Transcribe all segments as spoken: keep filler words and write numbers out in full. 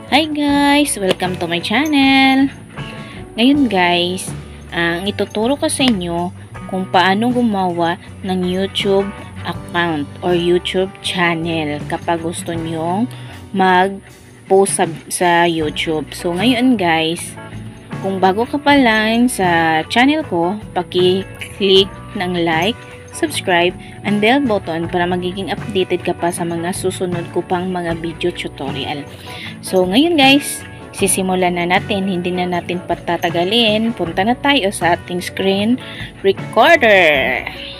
Hi guys! Welcome to my channel! Ngayon guys, ang ituturo ko sa inyo kung paano gumawa ng YouTube account or YouTube channel kapag gusto nyong mag-post sa, sa YouTube. So ngayon guys, kung bago ka pa lang sa channel ko, paki-click ng like, subscribe, and bell button para magiging updated ka pa sa mga susunod ko pang mga video tutorial. So, ngayon guys, sisimulan na natin. Hindi na natin patatagalin. Punta na tayo sa ating screen recorder.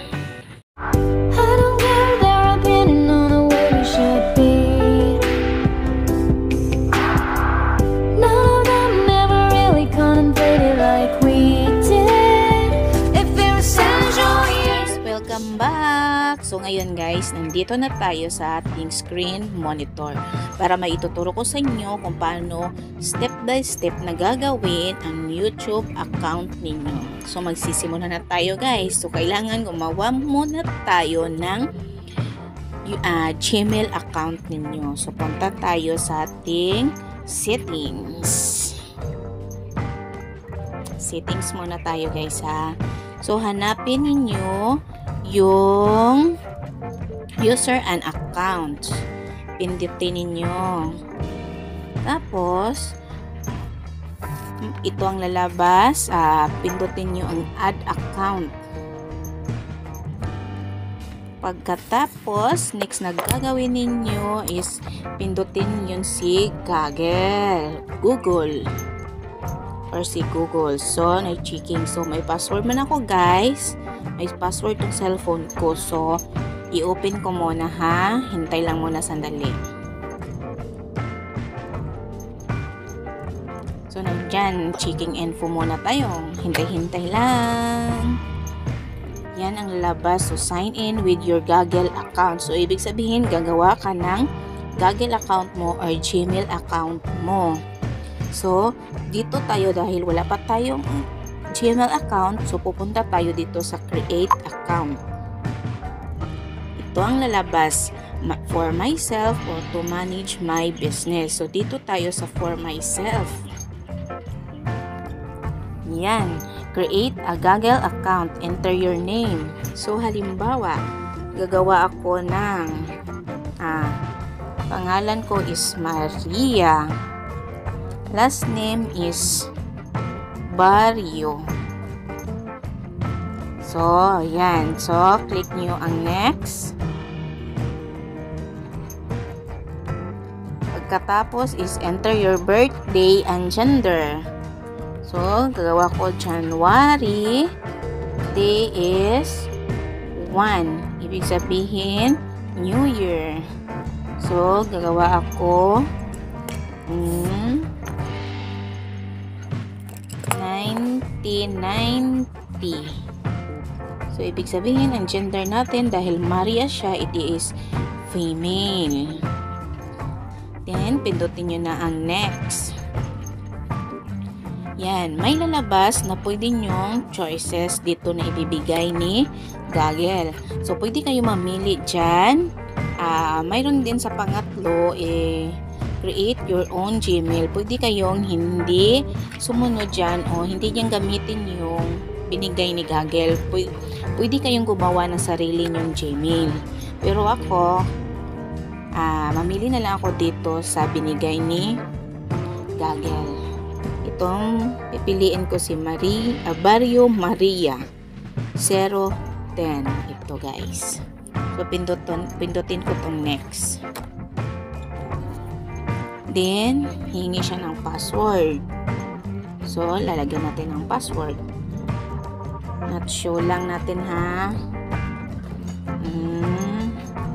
Welcome back! So ngayon guys, nandito na tayo sa ating screen monitor para maituturo ko sa inyo kung paano step by step na gagawin ang YouTube account ninyo. So magsisimula na tayo guys. So kailangan gumawa muna tayo ng uh, Gmail account ninyo. So punta tayo sa ating settings. Settings muna tayo guys ha. So hanapin ninyo yung user and account. Pindutin ninyo. Tapos, ito ang lalabas. Uh, pindutin nyo ang add account. Pagkatapos, next na gagawin ninyo is pindutin yun si Google. Google. Or si Google. So, na-checking. So, may password man ako guys. May password tong cellphone ko. So, i-open ko muna ha. Hintay lang muna sandali. So, nandyan. Checking info muna tayo. Hintay-hintay lang. Yan ang labas. So, sign in with your Google account. So, ibig sabihin, gagawa ka ng Google account mo or Gmail account mo. So, dito tayo dahil wala pa tayong Gmail account, so pupunta tayo dito sa create account. Ito ang lalabas, for myself or to manage my business. So dito tayo sa for myself. Yan, create a Google account, enter your name. So halimbawa, gagawa ako ng ah, pangalan ko is Maria. Last name is Barrio. So, yan. So, click nyo ang next. Pagkatapos is enter your birthday and gender. So, gagawa ko January. Day is one. Ibig sabihin, New Year. So, gagawa ako mm, nineteen ninety. So, ibig sabihin, ang gender natin, dahil Maria siya, it is female. Then, pindutin nyo na ang next. Yan, may lalabas na pwede nyong choices dito na ibibigay ni Google. So, pwede kayo mamili dyan. Uh, mayroon din sa pangatlo, eh, create your own Gmail. Pwede kayong hindi sumunod dyan o hindi niyang gamitin yung binigay ni Google. Pwede kayong gumawa ng sarili nyong Gmail. Pero ako, ah, mamili na lang ako dito sa binigay ni Google. Itong pipiliin ko si Marie, uh, Barrio Maria zero ten. Ito guys. So, pindutin, pindutin ko itong next. Then, hingi siya ng password. So, lalagyan natin ng password. Not show lang natin ha. Hmm.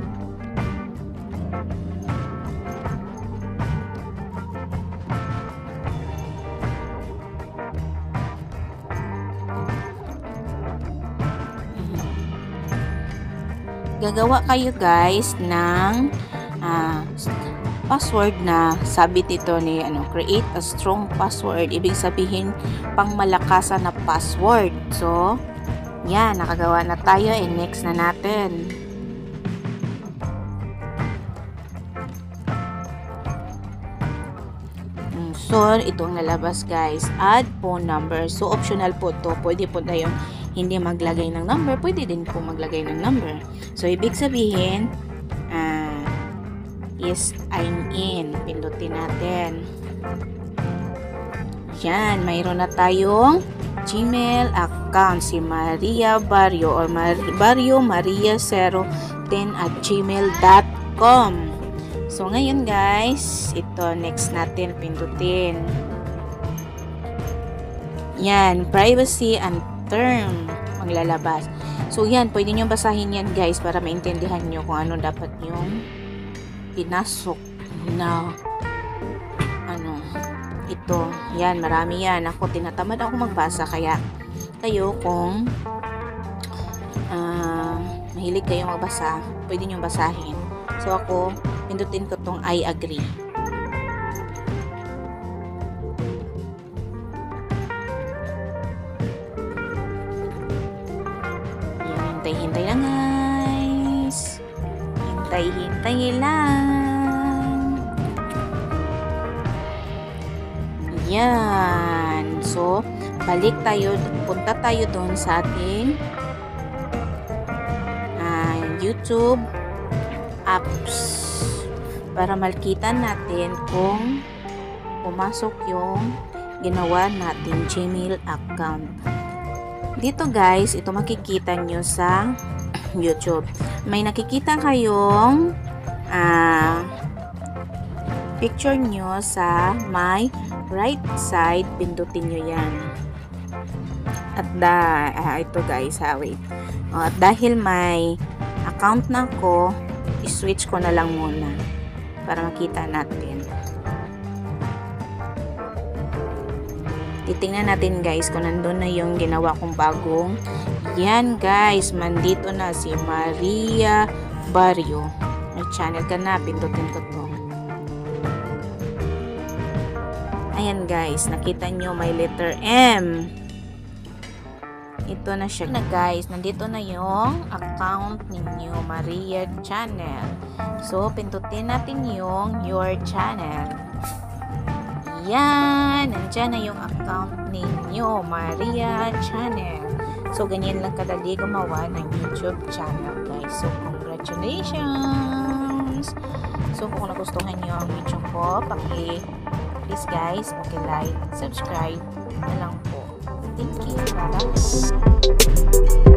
Gagawa kayo guys ng uh, password na sabi dito ni ano, create a strong password. Ibig sabihin pang malakasan na password. So, yan, nakagawa na tayo. And next na natin. So, ito ang lalabas guys. Add phone number. So, optional po to. Pwede po tayong hindi maglagay ng number. Pwede din po maglagay ng number. So, ibig sabihin, uh, is I'm in. Pindutin natin. Yan. Mayroon na tayong Gmail account. Si Maria Barrio or Mar Barrio Maria zero ten at gmail dot com. So, ngayon guys, ito next natin pindutin. Yan, privacy and term maglalabas. So, yan, pwede nyo basahin yan guys para maintindihan nyo kung ano dapat yung pinasok na ano, ito. Yan, marami yan. Ako, tinatamad ako magbasa kaya kayo kung uh, mahilig kayo magbasa, pwede nyo basahin. So, ako, pindutin ko tong I agree. Yan, hintay-hintay lang guys. Hintay-hintay lang. Yan. So, balik tayo, punta tayo doon sa ating uh, YouTube apps para makita natin kung pumasok yung ginawa nating Gmail account. Dito guys, ito makikita nyo sa YouTube. May nakikita kayong uh, picture nyo sa my right side. Pindutin nyo yan. At da, uh, ito guys, ha, wait. Uh, at dahil may account na ko, i-switch ko na lang muna para makita natin. Titingnan natin guys kung nandun na yung ginawa kong bagong. Yan guys, mandito na si Maria Barrio. May channel ka na, pindutin ko to. Ayan guys, nakita nyo may letter M. Ito na siya na guys, nandito na yung account ninyo, Maria Channel. So, pindutin natin yung your channel. Yan, nandyan na yung account ninyo, Maria Channel. So, ganyan lang kadali gumawa ng YouTube channel guys. So, congratulations! So, kung nagustuhan nyo ang video ko, paki please guys, paki-like, subscribe na lang po. Thank you. Bye-bye.